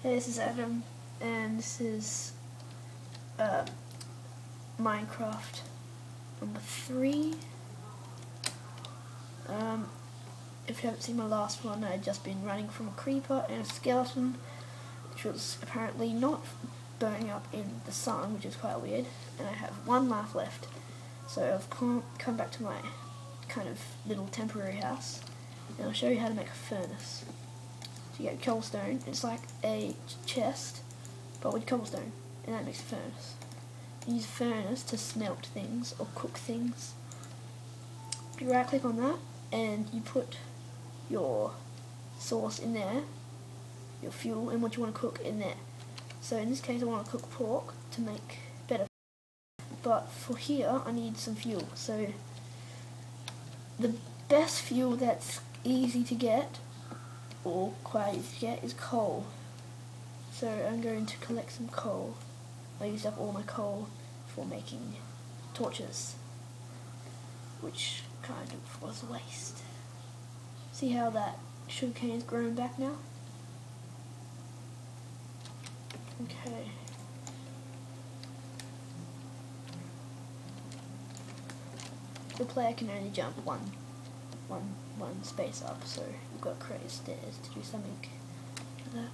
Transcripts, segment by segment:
Hey, this is Adam, and this is Minecraft number 3. If you haven't seen my last one, I had just been running from a creeper and a skeleton, which was apparently not burning up in the sun, which is quite weird, and I have one life left. So I've come back to my kind of little temporary house, and I'll show you how to make a furnace. So you get cobblestone, it's like a chest, but with cobblestone, and that makes a furnace. You use a furnace to smelt things or cook things. You right click on that, and you put your sauce in there, your fuel, and what you want to cook in there. So in this case I want to cook pork to make better, but for here I need some fuel. So the best fuel that's easy to get, or quite easy to get, is coal. So I'm going to collect some coal. I used up all my coal for making torches, which kind of was a waste. See how that sugarcane's grown back now? Okay. The player can only jump one space up, so you've got to create stairs to do something like that.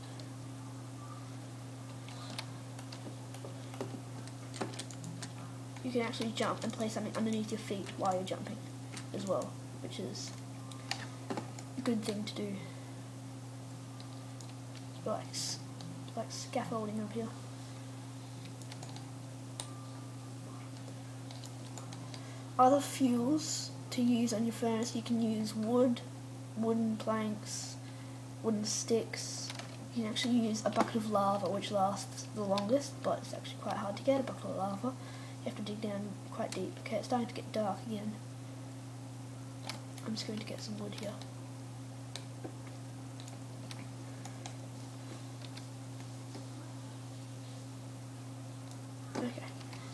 You can actually jump and place something underneath your feet while you're jumping as well, which is a good thing to do. It's like scaffolding up here. Other fuels to use on your furnace, you can use wood, wooden planks, wooden sticks. You can actually use a bucket of lava, which lasts the longest, but it's actually quite hard to get a bucket of lava. You have to dig down quite deep. Okay, it's starting to get dark again. I'm just going to get some wood here. Okay.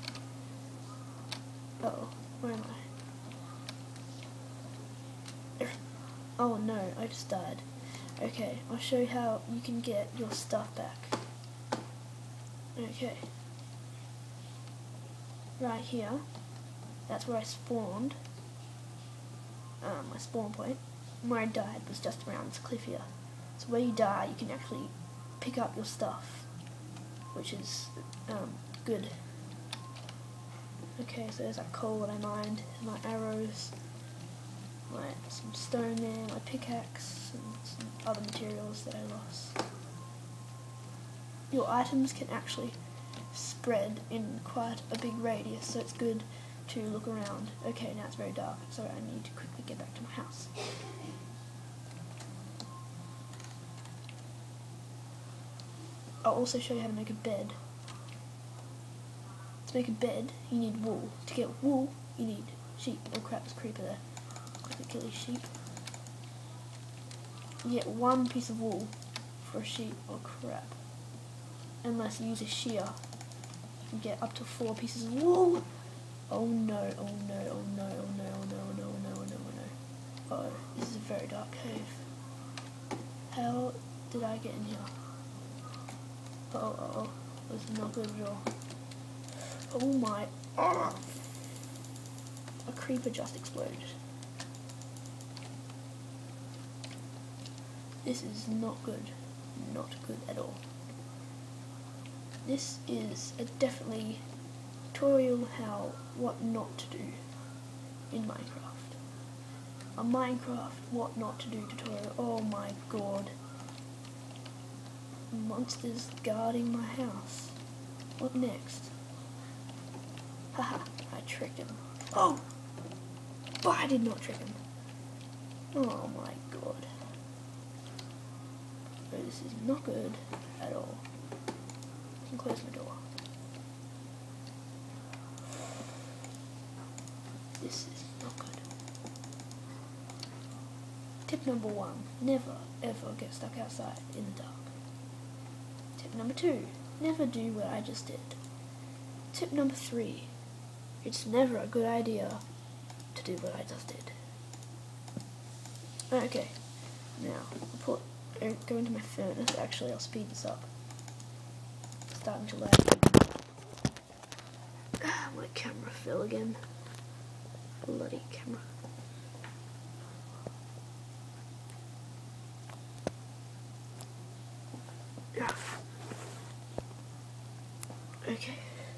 Uh-oh, where am I? Oh no, I just died. Okay, I'll show you how you can get your stuff back. Okay. Right here, that's where I spawned. My spawn point. Where I died was just around this cliff here. So where you die, you can actually pick up your stuff, which is good. Okay, so there's that coal that I mined, my arrows, some stone there, my pickaxe, and some other materials that I lost. Your items can actually spread in quite a big radius, so it's good to look around. Okay, now it's very dark, so I need to quickly get back to my house. I'll also show you how to make a bed. To make a bed, you need wool. To get wool, you need sheep. Oh crap, there's a creeper there. Quickly kill these sheep. You get one piece of wool for a sheep. Oh crap. Unless you use a shear, you can get up to 4 pieces of wool. Oh no, oh no, oh no, oh no, oh no, oh no, oh no, oh no, oh no. Oh, this is a very dark cave. How did I get in here? Oh, this is not good at all. Oh my, a creeper just exploded. This is not good at all. This is a definitely tutorial what not to do in Minecraft. A Minecraft what not to do tutorial. Oh my god. Monsters guarding my house. What next? Haha, I tricked him. Oh! But I did not trick him. Oh my god. Oh, this is not good at all. I can close my door. This is not good. Tip number 1, never ever get stuck outside in the dark. Tip number 2, never do what I just did. Tip number 3, it's never a good idea to do what I just did. Okay, now I'll go into my furnace. Actually, I'll speed this up. starting to lag. My camera fell again. Bloody camera. Okay.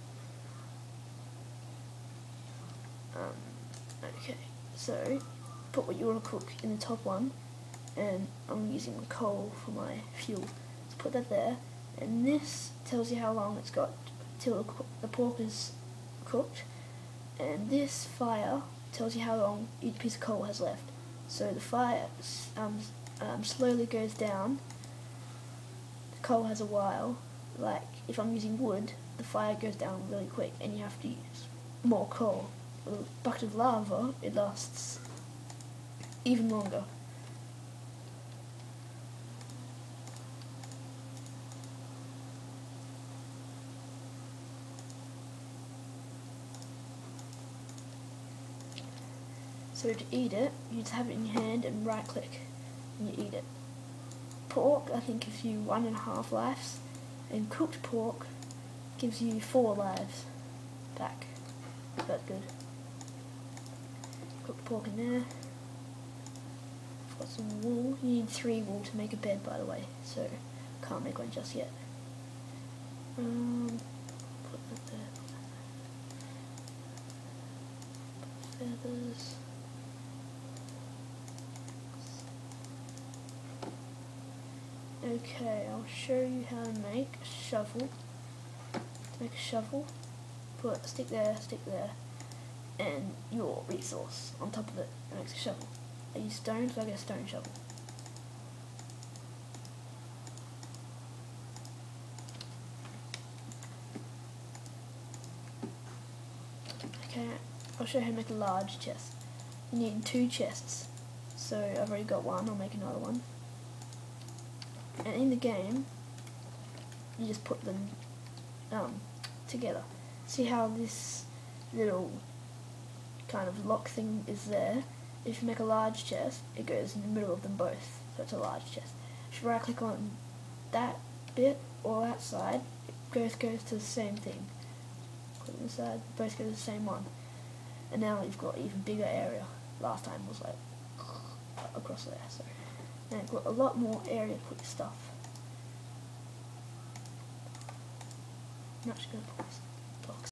Okay, so put what you want to cook in the top one, and I'm using coal for my fuel. So put that there, and this tells you how long it's got till the pork is cooked, and this fire tells you how long each piece of coal has left. So the fire slowly goes down. The coal has a while. Like if I'm using wood, the fire goes down really quick, and you have to use more coal. With a bucket of lava, it lasts even longer. So to eat it, you just have it in your hand and right click and you eat it. Pork, I think, gives you 1.5 lives, and cooked pork gives you 4 lives back. That's good. Cooked pork in there. I've got some wool. You need 3 wool to make a bed, by the way, so can't make one just yet. Put that there. Put feathers. Okay, I'll show you how to make a shovel. To make a shovel, put a stick there, and your resource on top of it. It makes a shovel. I use stone, so I get a stone shovel. Okay, I'll show you how to make a large chest. You need 2 chests, so I've already got one, I'll make another one. And in the game, you just put them together. See how this little kind of lock thing is there? If you make a large chest, it goes in the middle of them both, so it's a large chest. If you right click on that bit or that side, it both goes to the same thing. Click on the side, both go to the same one. And now you've got even bigger area. Last time was like across there, so now you've got a lot more area to put your stuff. I'm actually going to put this box